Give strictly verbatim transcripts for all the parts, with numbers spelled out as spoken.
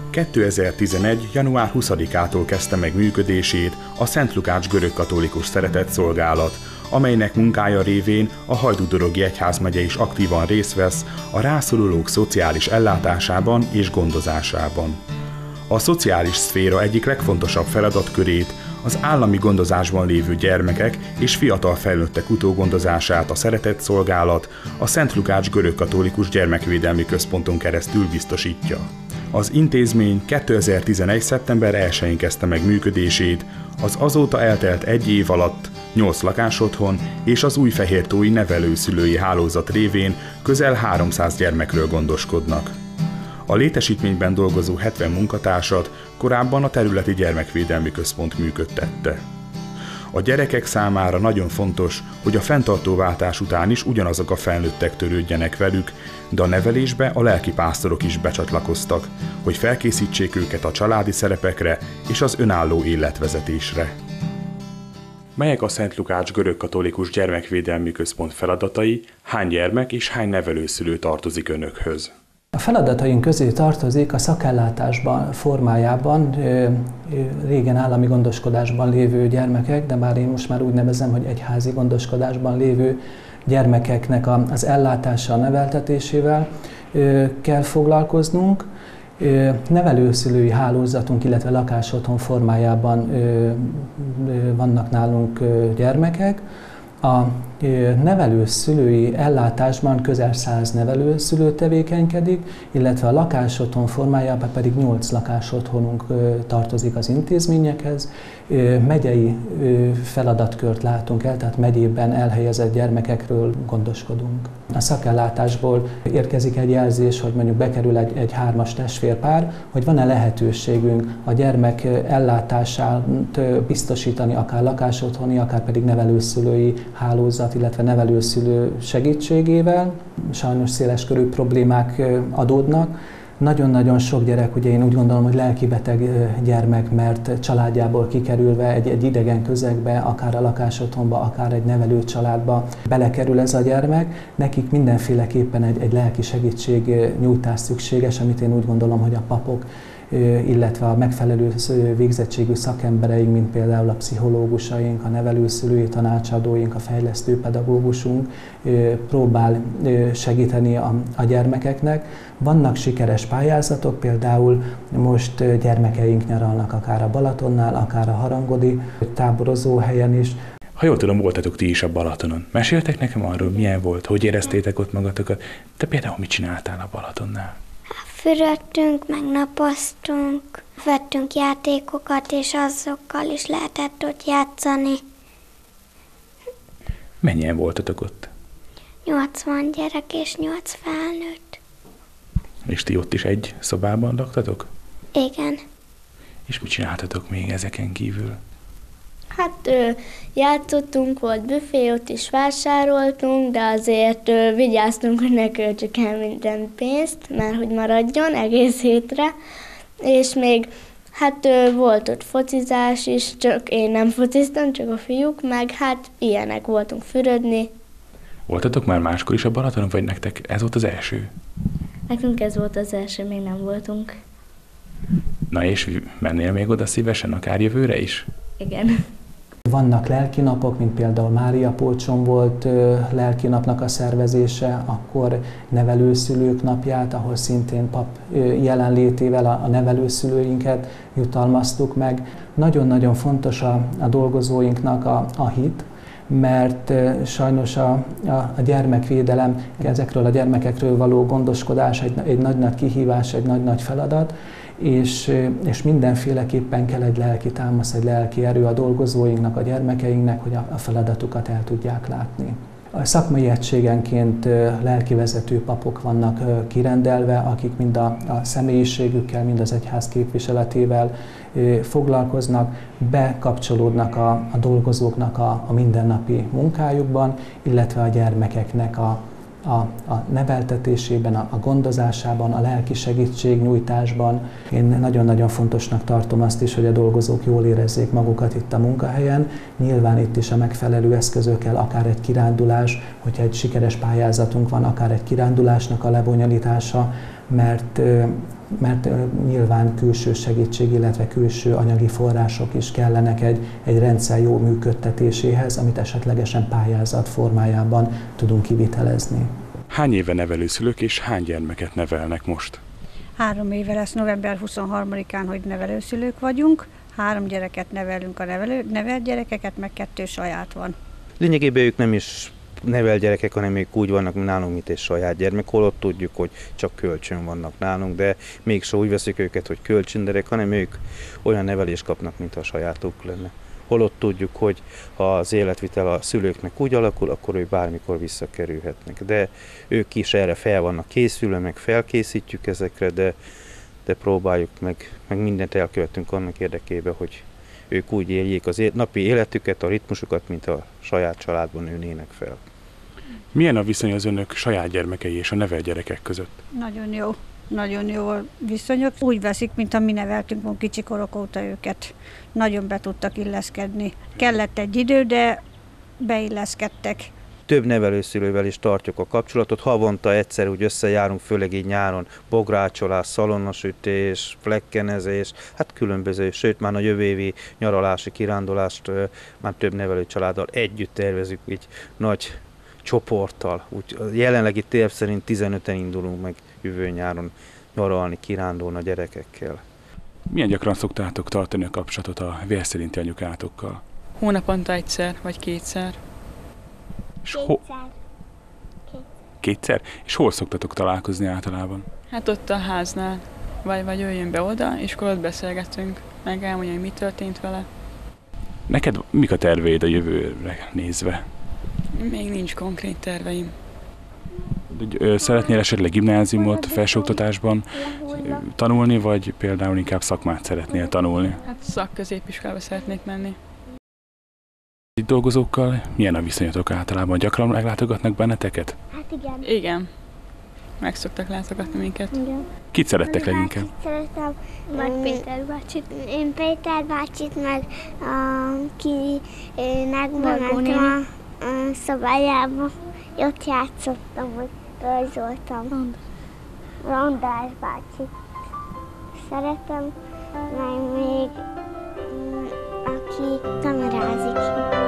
kétezer-tizenegy. január huszadikától kezdte meg működését a Szent Lukács görögkatolikus szeretetszolgálat, amelynek munkája révén a Hajdúdorogi Egyházmegye is aktívan részt vesz a rászorulók szociális ellátásában és gondozásában. A szociális szféra egyik legfontosabb feladatkörét, az állami gondozásban lévő gyermekek és fiatal felnőttek utógondozását a Szeretetszolgálat a Szent Lukács görögkatolikus gyermekvédelmi központon keresztül biztosítja. Az intézmény kétezer-tizenegy. szeptember elsején kezdte meg működését, az azóta eltelt egy év alatt nyolc lakásotthon és az Újfehértói nevelőszülői hálózat révén közel háromszáz gyermekről gondoskodnak. A létesítményben dolgozó hetven munkatársat korábban a területi gyermekvédelmi központ működtette. A gyerekek számára nagyon fontos, hogy a fenntartóváltás után is ugyanazok a felnőttek törődjenek velük, de a nevelésbe a lelkipásztorok is becsatlakoztak, hogy felkészítsék őket a családi szerepekre és az önálló életvezetésre. Melyek a Szent Lukács görögkatolikus gyermekvédelmi központ feladatai, hány gyermek és hány nevelőszülő tartozik önökhöz? A feladataink közé tartozik a szakellátásban formájában régen állami gondoskodásban lévő gyermekek, de már én most már úgy nevezem, hogy egyházi gondoskodásban lévő gyermekeknek az ellátással, neveltetésével kell foglalkoznunk. Nevelőszülői hálózatunk, illetve lakásotthon formájában vannak nálunk gyermekek. A nevelőszülői ellátásban közel száz nevelőszülő tevékenykedik, illetve a lakásotthon formájában pedig nyolc lakásotthonunk tartozik az intézményekhez. Megyei feladatkört látunk el, tehát megyében elhelyezett gyermekekről gondoskodunk. A szakellátásból érkezik egy jelzés, hogy mondjuk bekerül egy, egy hármas testvérpár, hogy van-e lehetőségünk a gyermek ellátását biztosítani, akár lakásotthoni, akár pedig nevelőszülői hálózat, illetve nevelőszülő segítségével. Sajnos széleskörű problémák adódnak. Nagyon-nagyon sok gyerek, ugye én úgy gondolom, hogy lelkibeteg gyermek, mert családjából kikerülve egy, egy idegen közegbe, akár a lakásotthonba, akár egy nevelőcsaládba belekerül ez a gyermek. Nekik mindenféleképpen egy, egy lelki segítségnyújtás szükséges, amit én úgy gondolom, hogy a papok, illetve a megfelelő végzettségű szakembereink, mint például a pszichológusaink, a nevelőszülői tanácsadóink, a fejlesztő pedagógusunk próbál segíteni a, a gyermekeknek. Vannak sikeres pályázatok, például most gyermekeink nyaralnak akár a Balatonnál, akár a harangodi táborozó helyen is. Ha jól tudom, voltatok ti is a Balatonon. Meséltek nekem arról, milyen volt, hogy éreztétek ott magatokat? Te például mit csináltál a Balatonnál? Fürödtünk, meg napoztunk, vettünk játékokat, és azokkal is lehetett ott játszani. Mennyien voltatok ott? nyolcvan gyerek és nyolc felnőtt. És ti ott is egy szobában laktatok? Igen. És mit csináltatok még ezeken kívül? Hát ö, játszottunk, volt büfé, ott is vásároltunk, de azért ö, vigyáztunk, hogy ne költsük el minden pénzt, mert hogy maradjon egész hétre. És még hát ö, volt ott focizás is, csak én nem fociztam, csak a fiúk, meg hát ilyenek voltunk fürödni. Voltatok már máskor is a Balatonon, vagy nektek ez volt az első? Nekünk ez volt az első, még nem voltunk. Na és mennél még oda szívesen, akár jövőre is? Igen. Vannak lelkinapok, mint például Mária Polcson volt lelkinapnak a szervezése, akkor nevelőszülők napját, ahol szintén pap jelenlétével a nevelőszülőinket jutalmaztuk meg. Nagyon-nagyon fontos a, a dolgozóinknak a, a hit, mert sajnos a, a, a gyermekvédelem, ezekről a gyermekekről való gondoskodás egy, egy nagy-nagy kihívás, egy nagy-nagy feladat, és, és mindenféleképpen kell egy lelki támasz, egy lelki erő a dolgozóinknak, a gyermekeinknek, hogy a, a feladatukat el tudják látni. A szakmai egységenként lelkivezető papok vannak kirendelve, akik mind a, a személyiségükkel, mind az egyház képviseletével foglalkoznak, bekapcsolódnak a, a dolgozóknak a, a mindennapi munkájukban, illetve a gyermekeknek a, a, a neveltetésében, a, a gondozásában, a lelki segítségnyújtásban. Én nagyon-nagyon fontosnak tartom azt is, hogy a dolgozók jól érezzék magukat itt a munkahelyen. Nyilván itt is a megfelelő eszközökkel, akár egy kirándulás, hogyha egy sikeres pályázatunk van, akár egy kirándulásnak a lebonyolítása, mert mert nyilván külső segítség, illetve külső anyagi források is kellenek egy, egy rendszer jó működtetéséhez, amit esetlegesen pályázat formájában tudunk kivitelezni. Hány éve nevelőszülők és hány gyermeket nevelnek most? Három éve lesz november huszonharmadikán, hogy nevelőszülők vagyunk. Három gyereket nevelünk, a nevelő, nevelt gyerekeket, meg kettő saját van. Lényegében ők nem is nevel gyerekek, hanem ők úgy vannak nálunk, mint egy saját gyermek, holott tudjuk, hogy csak kölcsön vannak nálunk, de mégse úgy veszik őket, hogy kölcsönderek, hanem ők olyan nevelést kapnak, mint a sajátuk lenne. Holott tudjuk, hogy ha az életvitel a szülőknek úgy alakul, akkor ők bármikor visszakerülhetnek. De ők is erre fel vannak készülve, meg felkészítjük ezekre, de, de próbáljuk meg, meg mindent elkövetünk annak érdekében, hogy ők úgy éljék az napi életüket, a ritmusukat, mint a saját családban nőnének fel. Milyen a viszony az önök saját gyermekei és a nevelt gyerekek között? Nagyon jó, nagyon jó a viszonyok. Úgy veszik, mint a mi neveltünk volna kicsikorok óta őket. Nagyon be tudtak illeszkedni. Kellett egy idő, de beilleszkedtek. Több nevelőszülővel is tartjuk a kapcsolatot. Havonta egyszer úgy összejárunk, főleg így nyáron, bográcsolás, szalonnasütés, flekkenezés, hát különböző, sőt már a jövő évi nyaralási kirándulást már több nevelőcsaláddal együtt tervezünk, így nagy csoporttal. Úgy, jelenlegi terv szerint tizenöten indulunk meg jövő nyáron nyaralni, kirándulni a gyerekekkel. Milyen gyakran szoktátok tartani a kapcsolatot a vérszerinti anyukátokkal? Hónaponta egyszer vagy kétszer. És ho- Kétszer? És hol szoktatok találkozni általában? Hát ott a háznál. Vagy, vagy jöjjön be oda, és akkor ott beszélgetünk. Meg elmondja, hogy mi történt vele. Neked mik a terveid a jövőre nézve? Még nincs konkrét terveim. Szeretnél esetleg gimnáziumot, felsőoktatásban tanulni, vagy például inkább szakmát szeretnél tanulni? Hát szakközépiskolába szeretnék menni. Itt dolgozókkal milyen a viszonyatok általában? Gyakran meglátogatnak benneteket? Hát igen. Igen. Meg szoktak látogatni minket. Igen. Kit szerettek leginkább? Szeretem. Vagy Péter bácsit. Én Péter bácsit, meg akinek Vargó néni. bementem a, a szobájába. Ott játszottam, hogy rajzoltam. Rondás bácsit szeretem, meg még mm, aki kamerázik.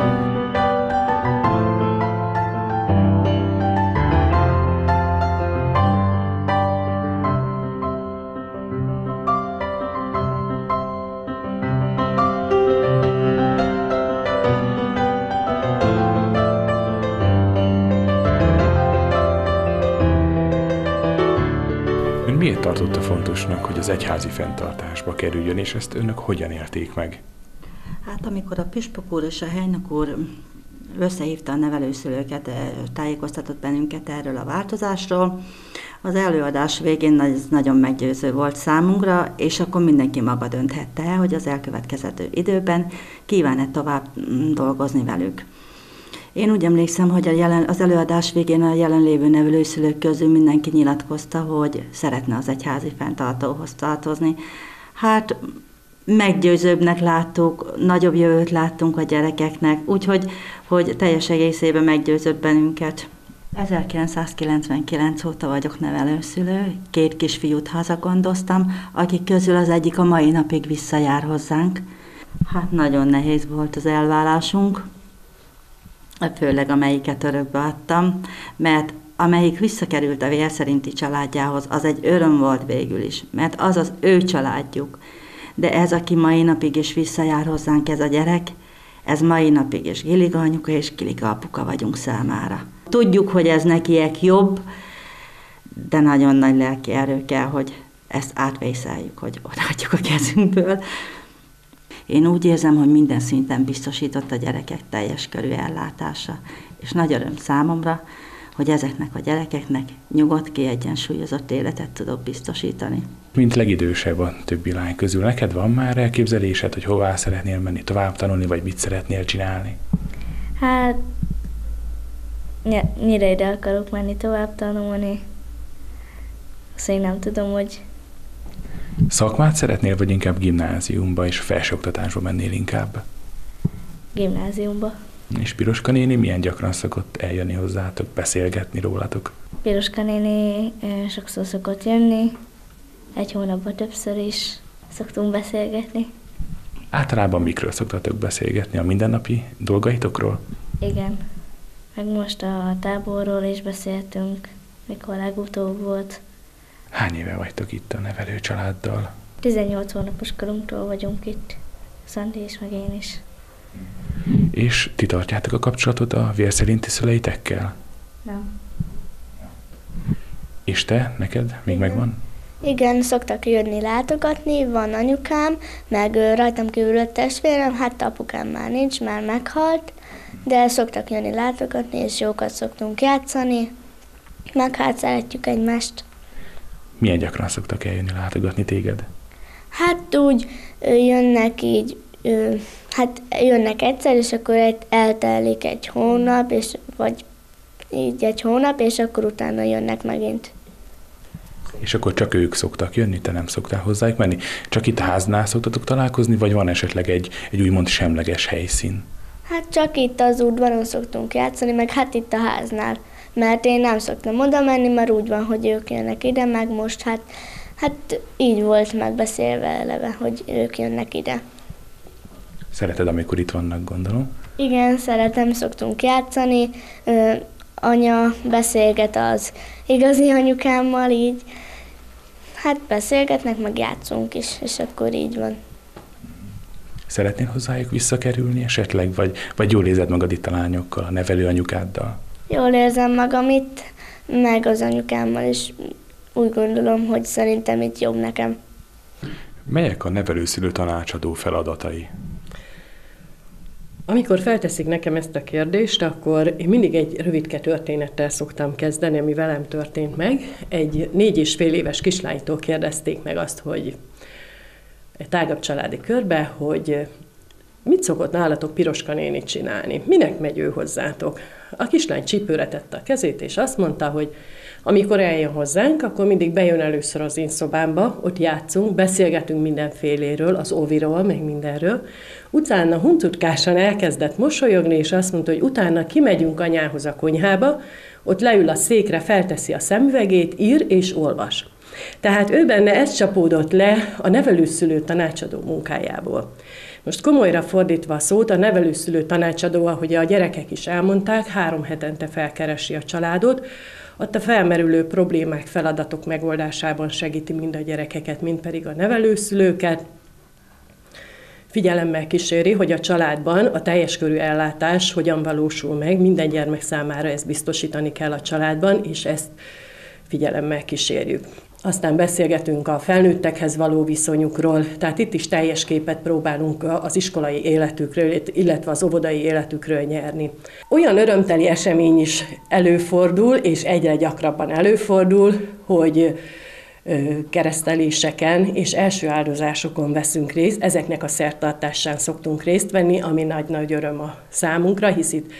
Miért tartotta fontosnak, hogy az egyházi fenntartásba kerüljön, és ezt önök hogyan élték meg? Hát amikor a püspök úr és a helynök úr összehívta a nevelőszülőket, tájékoztatott bennünket erről a változásról, az előadás végén ez nagyon meggyőző volt számunkra, és akkor mindenki maga dönthette el, hogy az elkövetkező időben kíván-e tovább dolgozni velük. Én úgy emlékszem, hogy a jelen, az előadás végén a jelenlévő nevelőszülők közül mindenki nyilatkozta, hogy szeretne az egyházi fenntartóhoz tartozni. Hát meggyőzőbbnek láttuk, nagyobb jövőt láttunk a gyerekeknek, úgyhogy hogy teljes egészében meggyőzött bennünket. ezerkilencszázkilencvenkilenc óta vagyok nevelőszülő, két kisfiút hazagondoztam, akik közül az egyik a mai napig visszajár hozzánk. Hát nagyon nehéz volt az elválásunk, főleg amelyiket örökbe adtam, mert amelyik visszakerült a vérszerinti családjához, az egy öröm volt végül is, mert az az ő családjuk. De ez, aki mai napig is visszajár hozzánk, ez a gyerek, ez mai napig is Giliga anyuka és Giliga apuka vagyunk számára. Tudjuk, hogy ez nekiek jobb, de nagyon nagy lelki erő kell, hogy ezt átvészeljük, hogy odaadjuk a kezünkből. Én úgy érzem, hogy minden szinten biztosított a gyerekek teljes körű ellátása, és nagy öröm számomra, hogy ezeknek a gyerekeknek nyugodt, kiegyensúlyozott életet tudok biztosítani. Mint legidősebb a többi lány közül, neked van már elképzelésed, hogy hová szeretnél menni, tovább tanulni, vagy mit szeretnél csinálni? Hát Nyíregyre akarok menni tovább tanulni. Azt én nem tudom, hogy... Szakmát szeretnél, vagy inkább gimnáziumba és felsőoktatásba mennél inkább? Gimnáziumba. És Piroska néni milyen gyakran szokott eljönni hozzátok, beszélgetni rólatok? Piroska néni sokszor szokott jönni, egy hónapban többször is szoktunk beszélgetni. Általában mikről szoktatok beszélgetni? A mindennapi dolgaitokról? Igen. Meg most a táborról is beszéltünk, mikor legutóbb volt. Hány éve vagytok itt a nevelő családdal? tizennyolc hónapos korunktól vagyunk itt, Szandi is, meg én is. És ti tartjátok a kapcsolatot a vérszerinti szüleitekkel? Nem. És te, neked még Igen. megvan? Igen, szoktak jönni látogatni, van anyukám, meg rajtam kívül öt testvérem, hát apukám már nincs, már meghalt, de szoktak jönni látogatni, és jókat szoktunk játszani, meg hát szeretjük egymást. Milyen gyakran szoktak eljönni látogatni téged? Hát úgy jönnek így, hát jönnek egyszer, és akkor eltelik egy hónap, és vagy így egy hónap, és akkor utána jönnek megint. És akkor csak ők szoktak jönni, te nem szoktál hozzájuk menni? Csak itt a háznál szoktatok találkozni, vagy van esetleg egy, egy úgymond semleges helyszín? Hát csak itt az udvaron szoktunk játszani, meg hát itt a háznál. Mert én nem szoktam oda menni, mert úgy van, hogy ők jönnek ide, meg most hát, hát így volt megbeszélve eleve, hogy ők jönnek ide. Szereted, amikor itt vannak, gondolom? Igen, szeretem, szoktunk játszani. Ö, anya beszélget az igazi anyukámmal, így hát beszélgetnek, meg játszunk is, és akkor így van. Szeretnél hozzájuk visszakerülni esetleg, vagy, vagy jól érzed magad itt a lányokkal, a nevelő anyukáddal? Jól érzem magam itt, meg az anyukámmal, és úgy gondolom, hogy szerintem itt jobb nekem. Melyek a nevelőszülő tanácsadó feladatai? Amikor felteszik nekem ezt a kérdést, akkor én mindig egy rövidke történettel szoktam kezdeni, ami velem történt meg. Egy négy és fél éves kislánytól kérdezték meg azt, hogy egy tágabb családi körbe, hogy mit szokott nálatok Piroska néni csinálni? Minek megy ő hozzátok? A kislány csípőre tette a kezét, és azt mondta, hogy amikor eljön hozzánk, akkor mindig bejön először az én szobámba, ott játszunk, beszélgetünk mindenféléről, az óviról, meg mindenről. Utána huncutkásan elkezdett mosolyogni, és azt mondta, hogy utána kimegyünk anyához a konyhába, ott leül a székre, felteszi a szemüvegét, ír és olvas. Tehát ő benne ez csapódott le a nevelőszülő tanácsadó munkájából. Most komolyra fordítva a szót, a nevelőszülő tanácsadó, ahogy a gyerekek is elmondták, három hetente felkeresi a családot, ott a felmerülő problémák, feladatok megoldásában segíti mind a gyerekeket, mind pedig a nevelőszülőket. Figyelemmel kíséri, hogy a családban a teljes körű ellátás hogyan valósul meg, minden gyermek számára ezt biztosítani kell a családban, és ezt figyelemmel kísérjük. Aztán beszélgetünk a felnőttekhez való viszonyukról, tehát itt is teljes képet próbálunk az iskolai életükről, illetve az óvodai életükről nyerni. Olyan örömteli esemény is előfordul, és egyre gyakrabban előfordul, hogy kereszteléseken és első áldozásokon veszünk részt, ezeknek a szertartásán szoktunk részt venni, ami nagy-nagy öröm a számunkra, hisz itt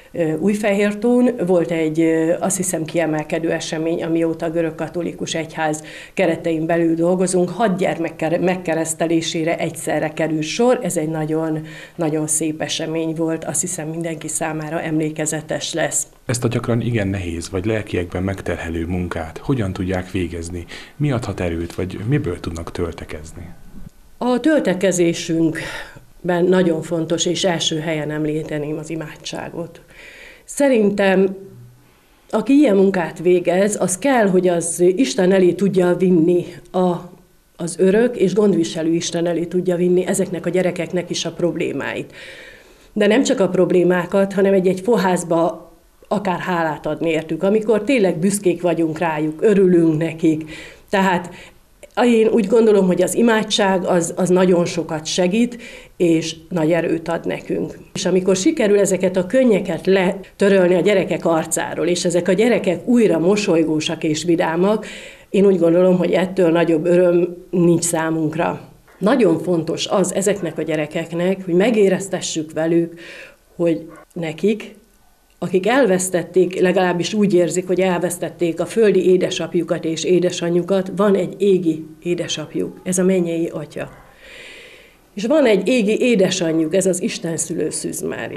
Újfehértón volt egy, azt hiszem, kiemelkedő esemény, amióta a görögkatolikus egyház keretein belül dolgozunk. Hat gyermek megkeresztelésére egyszerre kerül sor, ez egy nagyon, nagyon szép esemény volt, azt hiszem mindenki számára emlékezetes lesz. Ezt a gyakran igen nehéz, vagy lelkiekben megterhelő munkát hogyan tudják végezni? Mi adhat erőt, vagy miből tudnak töltekezni? A töltekezésünkben nagyon fontos, és első helyen említeném az imádságot. Szerintem, aki ilyen munkát végez, az kell, hogy az Isten elé tudja vinni a, az örök és gondviselő Isten elé tudja vinni ezeknek a gyerekeknek is a problémáit. De nem csak a problémákat, hanem egy-egy fohászba akár hálát adni értük, amikor tényleg büszkék vagyunk rájuk, örülünk nekik. Tehát én úgy gondolom, hogy az imádság az, az nagyon sokat segít, és nagy erőt ad nekünk. És amikor sikerül ezeket a könnyeket letörölni a gyerekek arcáról, és ezek a gyerekek újra mosolygósak és vidámak, én úgy gondolom, hogy ettől nagyobb öröm nincs számunkra. Nagyon fontos az ezeknek a gyerekeknek, hogy megéreztessük velük, hogy nekik, akik elvesztették, legalábbis úgy érzik, hogy elvesztették a földi édesapjukat és édesanyjukat, van egy égi édesapjuk, ez a mennyei atya. És van egy égi édesanyjuk, ez az Isten szülő Szűz Mária.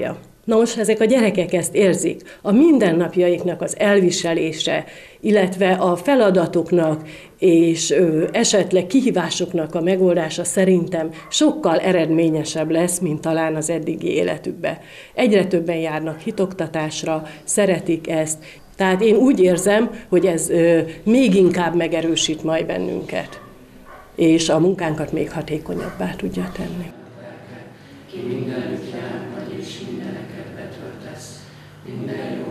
Na most ezek a gyerekek ezt érzik. A mindennapjaiknak az elviselése, illetve a feladatoknak és ö, esetleg kihívásoknak a megoldása szerintem sokkal eredményesebb lesz, mint talán az eddigi életükbe. Egyre többen járnak hitoktatásra, szeretik ezt, tehát én úgy érzem, hogy ez ö, még inkább megerősít majd bennünket, és a munkánkat még hatékonyabbá tudja tenni. Ki mindenütt jár, vagy és mindeneket betöltesz, minden